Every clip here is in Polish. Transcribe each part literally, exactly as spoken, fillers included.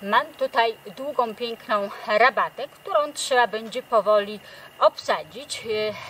Mam tutaj długą, piękną rabatę, którą trzeba będzie powoli obsadzić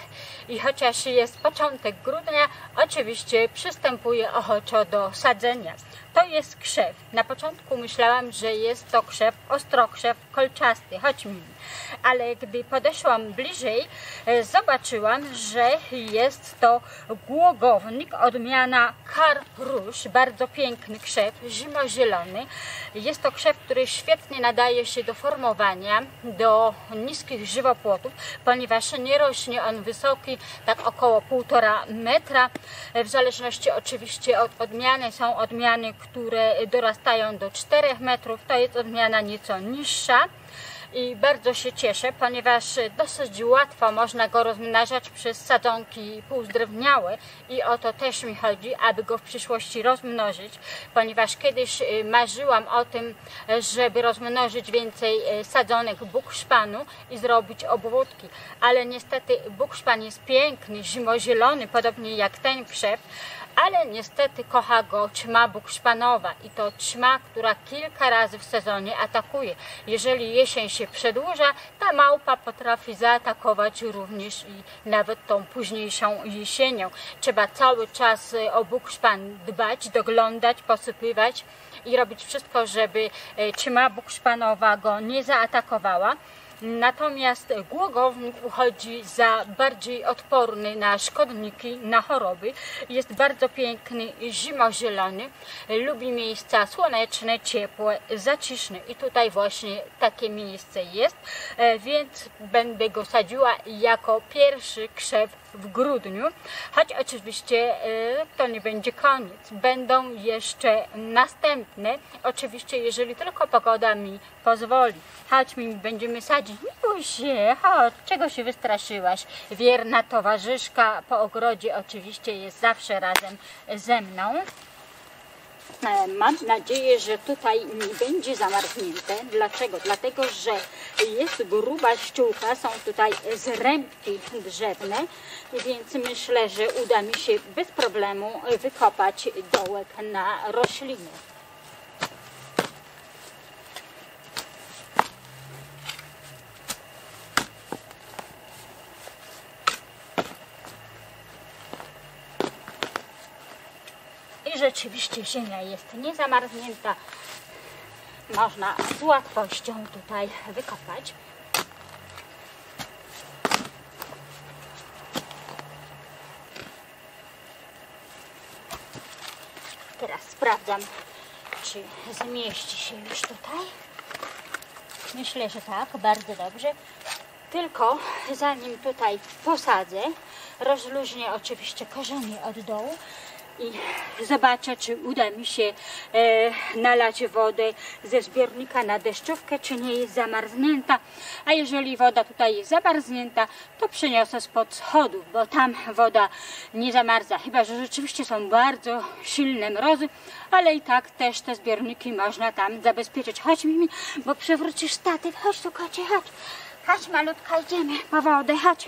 i chociaż jest początek grudnia, oczywiście przystępuję ochoczo do sadzenia. To jest krzew. Na początku myślałam, że jest to krzew, ostrokrzew kolczasty, choć mini. Ale gdy podeszłam bliżej, zobaczyłam, że jest to głogownik, odmiana Karp Rouge, bardzo piękny krzew, zimozielony. Jest to krzew, który świetnie nadaje się do formowania, do niskich żywopłotów, ponieważ nie rośnie on wysoki, tak około półtora metra. W zależności oczywiście od odmiany, są odmiany, które dorastają do czterech metrów, to jest odmiana nieco niższa. I bardzo się cieszę, ponieważ dosyć łatwo można go rozmnażać przez sadzonki półzdrewniałe i o to też mi chodzi, aby go w przyszłości rozmnożyć, ponieważ kiedyś marzyłam o tym, żeby rozmnożyć więcej sadzonek bukszpanu i zrobić obwódki, ale niestety bukszpan jest piękny, zimozielony, podobnie jak ten krzew, ale niestety kocha go ćma bukszpanowa i to ćma, która kilka razy w sezonie atakuje. Jeżeli jesień się przedłuża, ta małpa potrafi zaatakować również i nawet tą późniejszą jesienią. Trzeba cały czas o bukszpan dbać, doglądać, posypywać i robić wszystko, żeby ćma bukszpanowa go nie zaatakowała. Natomiast głogownik uchodzi za bardziej odporny na szkodniki, na choroby. Jest bardzo piękny, zimozielony, lubi miejsca słoneczne, ciepłe, zaciszne i tutaj właśnie takie miejsce jest, więc będę go sadziła jako pierwszy krzew w grudniu, choć oczywiście to nie będzie koniec, będą jeszcze następne, oczywiście jeżeli tylko pogoda mi pozwoli. Chodź mi, będziemy sadzić. Nie bój się, chodź, czego się wystraszyłaś? Wierna towarzyszka po ogrodzie oczywiście jest zawsze razem ze mną. Mam nadzieję, że tutaj nie będzie zamarznięte. Dlaczego? Dlatego, że jest gruba ściółka, są tutaj zrębki drzewne, więc myślę, że uda mi się bez problemu wykopać dołek na rośliny. I rzeczywiście ziemia jest niezamarznięta. Można z łatwością tutaj wykopać. Teraz sprawdzam, czy zmieści się już tutaj. Myślę, że tak, bardzo dobrze. Tylko zanim tutaj posadzę, rozluźnię oczywiście korzenie od dołu i zobaczę, czy uda mi się e, nalać wodę ze zbiornika na deszczówkę, czy nie jest zamarznięta. A jeżeli woda tutaj jest zamarznięta, to przeniosę spod schodów, bo tam woda nie zamarza. Chyba że rzeczywiście są bardzo silne mrozy, ale i tak też te zbiorniki można tam zabezpieczyć. Chodź Mimi, bo przewrócisz statyw. Chodź tu, kocie, chodź. Chodź malutka, idziemy po wodę, chodź.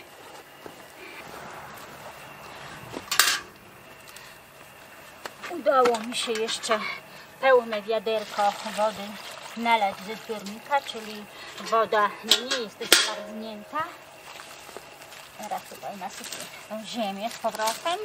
Udało mi się jeszcze pełne wiaderko wody nalać ze zbiornika, czyli woda nie jest zamarznięta. Teraz tutaj nasypię tą ziemię z powrotem.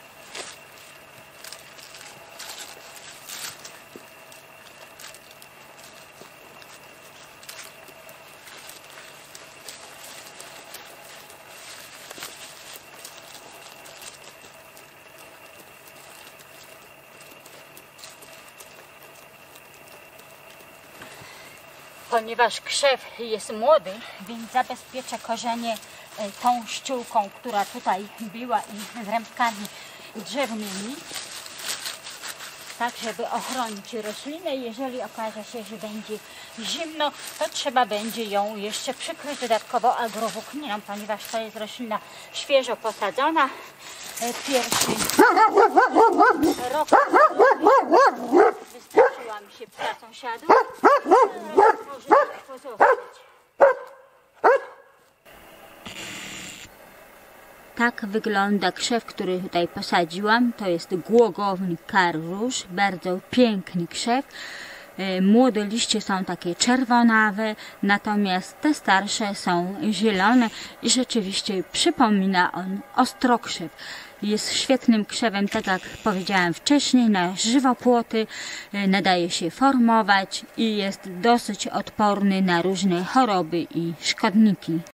Ponieważ krzew jest młody, więc zabezpieczę korzenie tą ściółką, która tutaj była i zrębkami drzewnymi, tak żeby ochronić roślinę. Jeżeli okaże się, że będzie zimno, to trzeba będzie ją jeszcze przykryć dodatkowo agrowłókniną, ponieważ to jest roślina świeżo posadzona. Pierwszy rok wystarczyła mi się psa sąsiadów, może pozostać. Tak wygląda krzew, który tutaj posadziłam. To jest głogownik Karp Rouge, bardzo piękny krzew. Młode liście są takie czerwonawe, natomiast te starsze są zielone i rzeczywiście przypomina on ostrokrzew. Jest świetnym krzewem, tak jak powiedziałem wcześniej, na żywopłoty, nadaje się formować i jest dosyć odporny na różne choroby i szkodniki.